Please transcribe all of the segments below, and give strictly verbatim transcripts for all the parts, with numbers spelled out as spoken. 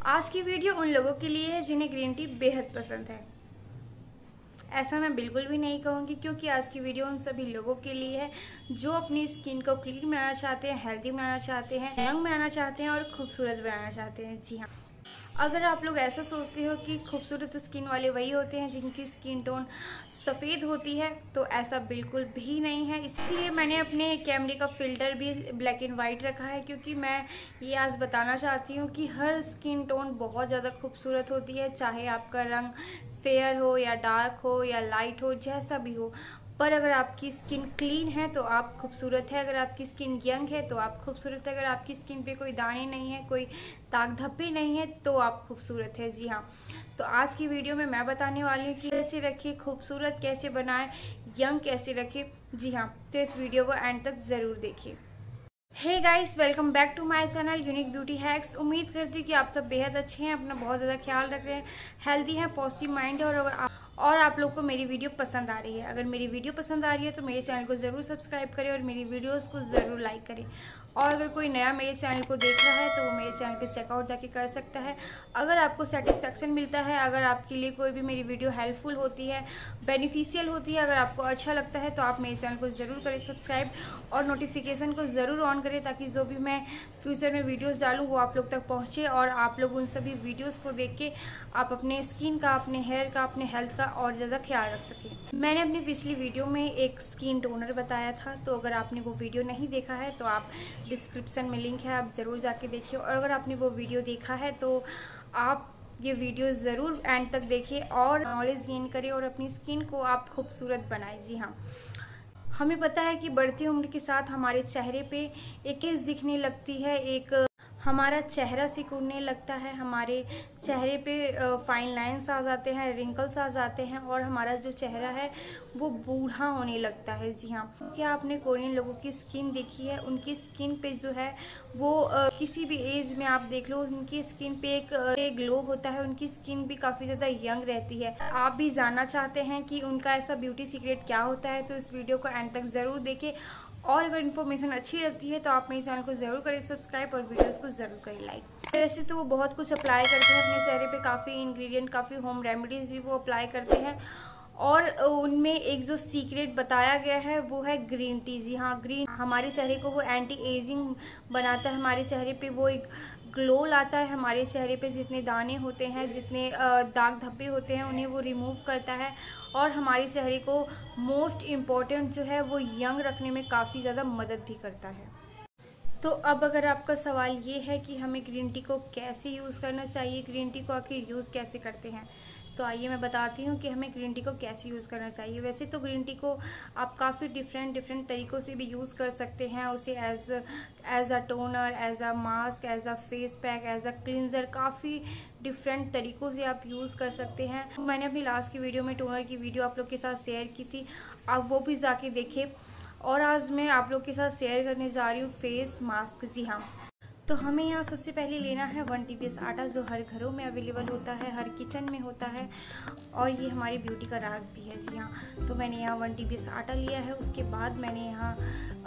आज की वीडियो उन लोगों के लिए है जिन्हें ग्रीन टी बेहद पसंद है। ऐसा मैं बिल्कुल भी नहीं कहूँगी, क्योंकि आज की वीडियो उन सभी लोगों के लिए है जो अपनी स्किन को क्लीन बनाना चाहते हैं, हेल्दी बनाना चाहते हैं, यंग बनाना चाहते हैं और खूबसूरत बनाना चाहते हैं। जी हाँ, अगर आप लोग ऐसा सोचते हो कि खूबसूरत स्किन वाले वही होते हैं जिनकी स्किन टोन सफ़ेद होती है, तो ऐसा बिल्कुल भी नहीं है। इसलिए मैंने अपने कैमरे का फ़िल्टर भी ब्लैक एंड वाइट रखा है, क्योंकि मैं ये आज बताना चाहती हूँ कि हर स्किन टोन बहुत ज़्यादा खूबसूरत होती है, चाहे आपका रंग फेयर हो या डार्क हो या लाइट हो, जैसा भी हो। पर अगर आपकी स्किन क्लीन है तो आप खूबसूरत है, अगर आपकी स्किन यंग है तो आप खूबसूरत है, अगर आपकी स्किन पे कोई दाने नहीं है, कोई दाग धब्बे नहीं है तो आप खूबसूरत है। जी हाँ, तो आज की वीडियो में मैं बताने वाली हूँ कि कैसे रखे खूबसूरत, कैसे बनाए यंग, कैसे रखे। जी हाँ, तो इस वीडियो को एंड तक ज़रूर देखिए। Hey guys, welcome back to my channel unique beauty hacks. उम्मीद करती हूँ कि आप सब बेहद अच्छे हैं, अपना बहुत ज़्यादा ख्याल रख रहे हैं, हेल्दी हैं, पॉजिटिव माइंड है। और अगर आप और आप लोग को मेरी वीडियो पसंद आ रही है, अगर मेरी वीडियो पसंद आ रही है तो मेरे चैनल को ज़रूर सब्सक्राइब करें और मेरी वीडियोस को ज़रूर लाइक करें। और अगर कोई नया मेरे चैनल को देख रहा है तो वो मेरे चैनल पे चेकआउट जाके कर सकता है। अगर आपको सेटिस्फेक्शन मिलता है, अगर आपके लिए कोई भी मेरी वीडियो हेल्पफुल होती है, बेनिफिशियल होती है, अगर आपको अच्छा लगता है तो आप मेरे चैनल को ज़रूर करें सब्सक्राइब और नोटिफिकेशन को ज़रूर ऑन करें, ताकि जो भी मैं फ्यूचर में वीडियोस डालूँ वो आप लोग तक पहुँचे और आप लोग उन सभी वीडियोस को देख के आप अपने स्किन का, अपने हेयर का, अपने हेल्थ का और ज़्यादा ख्याल रख सकें। मैंने अपनी पिछली वीडियो में एक स्किन टोनर बताया था, तो अगर आपने वो वीडियो नहीं देखा है तो आप डिस्क्रिप्शन में लिंक है, आप ज़रूर जाके देखिए। और अगर आपने वो वीडियो देखा है तो आप ये वीडियो ज़रूर एंड तक देखिए और नॉलेज गेन करें और अपनी स्किन को आप खूबसूरत बनाएं। जी हाँ, हमें पता है कि बढ़ती उम्र के साथ हमारे चेहरे पे एक एज दिखने लगती है, एक हमारा चेहरा सिकुड़ने लगता है, हमारे चेहरे पे फाइन लाइंस आ जाते हैं, रिंकल्स आ जाते हैं और हमारा जो चेहरा है वो बूढ़ा होने लगता है। जी हाँ, क्या आपने कोरियन लोगों की स्किन देखी है? उनकी स्किन पे जो है वो आ, किसी भी एज में आप देख लो, उनकी स्किन पे एक, एक ग्लो होता है, उनकी स्किन भी काफ़ी ज़्यादा यंग रहती है। आप भी जानना चाहते हैं कि उनका ऐसा ब्यूटी सीक्रेट क्या होता है, तो इस वीडियो को एंड तक ज़रूर देखें। और अगर इन्फॉर्मेशन अच्छी लगती है तो आप मेरे चैनल को ज़रूर करें सब्सक्राइब और वीडियोस को ज़रूर करें लाइक। वैसे तो वो बहुत कुछ अप्लाई करते हैं अपने चेहरे पे, काफ़ी इंग्रेडिएंट, काफ़ी होम रेमेडीज़ भी वो अप्लाई करते हैं और उनमें एक जो सीक्रेट बताया गया है वो है ग्रीन टी। जी हाँ, ग्रीन हमारे चेहरे को वो एंटी एजिंग बनाता है, हमारे चेहरे पे वो एक ग्लो लाता है, हमारे चेहरे पे जितने दाने होते हैं, जितने दाग धब्बे होते हैं उन्हें वो रिमूव करता है और हमारे चेहरे को मोस्ट इम्पॉर्टेंट जो है वो यंग रखने में काफ़ी ज़्यादा मदद भी करता है। तो अब अगर आपका सवाल ये है कि हमें ग्रीन टी को कैसे यूज़ करना चाहिए, ग्रीन टी को आखिर यूज़ कैसे करते हैं, तो आइए मैं बताती हूँ कि हमें ग्रीन टी को कैसे यूज़ करना चाहिए। वैसे तो ग्रीन टी को आप काफ़ी डिफरेंट डिफरेंट तरीक़ों से भी यूज़ कर सकते हैं, उसे as as a toner, as a mask, as a face pack, as a cleanser, काफ़ी डिफरेंट तरीक़ों से आप यूज़ कर सकते हैं। मैंने अपनी लास्ट की वीडियो में टोनर की वीडियो आप लोग के साथ शेयर की थी, आप वो भी जाके देखें। और आज मैं आप लोग के साथ शेयर करने जा रही हूँ फेस मास्क। जी हाँ, तो हमें यहाँ सबसे पहले लेना है वन टी पी एस आटा, जो हर घरों में अवेलेबल होता है, हर किचन में होता है और ये हमारी ब्यूटी का राज भी है। जी हाँ, तो मैंने यहाँ वन टी पी एस आटा लिया है। उसके बाद मैंने यहाँ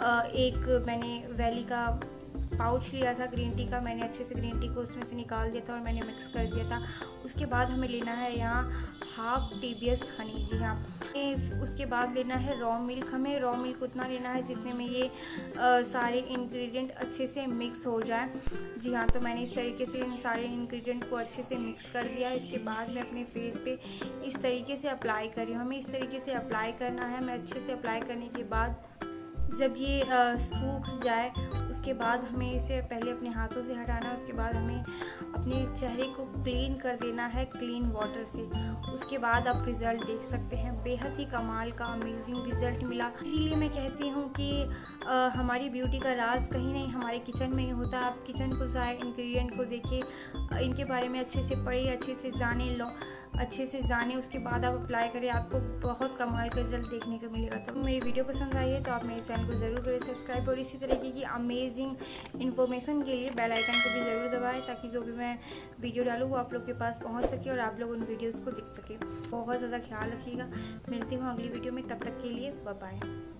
एक मैंने वैली का पाउच लिया था ग्रीन टी का, मैंने अच्छे से ग्रीन टी को उसमें से निकाल दिया था और मैंने मिक्स कर दिया था। उसके बाद हमें लेना है यहाँ half T B S honey. जी हाँ, उसके बाद लेना है रॉ मिल्क। हमें रॉ मिल्क उतना लेना है जितने में ये आ, सारे इंग्रेडिएंट अच्छे से मिक्स हो जाए। जी हाँ, तो मैंने इस तरीके से इन सारे इंग्रेडिएंट को अच्छे से मिक्स कर दिया है। उसके बाद मैं अपने फेस पे इस तरीके से अप्लाई कर रही हूँ। हमें इस तरीके से अप्लाई करना है। मैं अच्छे से अप्लाई करने के बाद जब ये आ, सूख जाए उसके बाद हमें इसे पहले अपने हाथों से हटाना है। उसके बाद हमें अपने चेहरे को क्लीन कर देना है क्लीन वाटर से। उसके बाद आप रिज़ल्ट देख सकते हैं, बेहद ही कमाल का अमेजिंग रिज़ल्ट मिला। इसीलिए मैं कहती हूँ कि आ, हमारी ब्यूटी का राज कहीं नहीं हमारे किचन में ही होता है। आप किचन को जाए, इंग्रेडिएंट को देखिए, इनके बारे में अच्छे से पढ़िए, अच्छे से जाने लो अच्छे से जाने उसके बाद आप अप्लाई करें, आपको बहुत कमाल का रिजल्ट देखने को मिलेगा। तो मेरी वीडियो पसंद आई है तो आप मेरे चैनल को ज़रूर करें सब्सक्राइब और इसी तरीके की अमेजिंग इन्फॉर्मेशन के लिए बेल आइकन को भी ज़रूर दबाएं, ताकि जो भी मैं वीडियो डालूँ वो आप लोग के पास पहुंच सके और आप लोग उन वीडियोज़ को देख सकें। बहुत ज़्यादा ख्याल रखिएगा। मिलती हूँ अगली वीडियो में, तब तक के लिए बाय बाय।